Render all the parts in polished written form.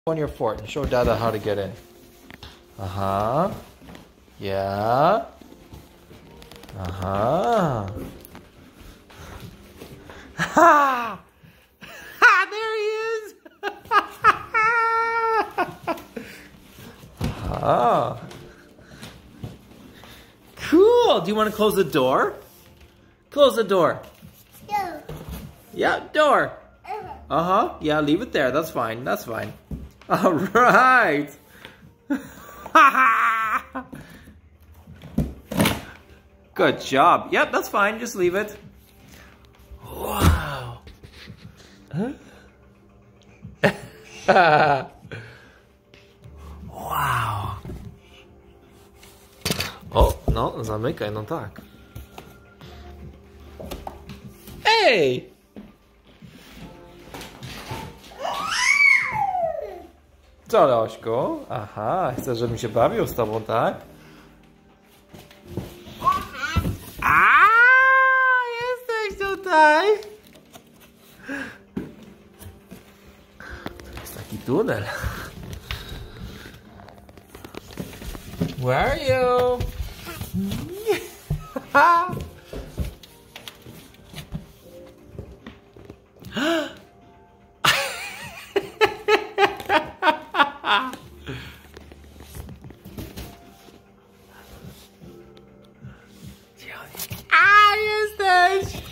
on your fort and show Dada how to get in. Uh-huh. Yeah. Uh-huh. Ha! Ha! There he is! Ah. Cool! Do you want to close the door? Close the door. No. Yeah, door. Uh-huh. Yeah, leave it there. That's fine. That's fine. All right. Good job. Yep, that's fine. Just leave it. Wow. Huh? Wow. O, no, zamykaj, no tak. Ej! Co, Leośku? Aha, chcesz, żebym się bawił z tobą, tak? A, jesteś tutaj! To jest taki tunel. Where are you? A, jesteś!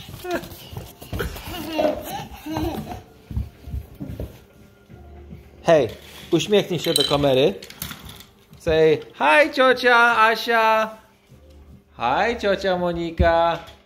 Hej, uśmiechnij się do kamery. Say, hi ciocia Asia. Hi ciocia Monika.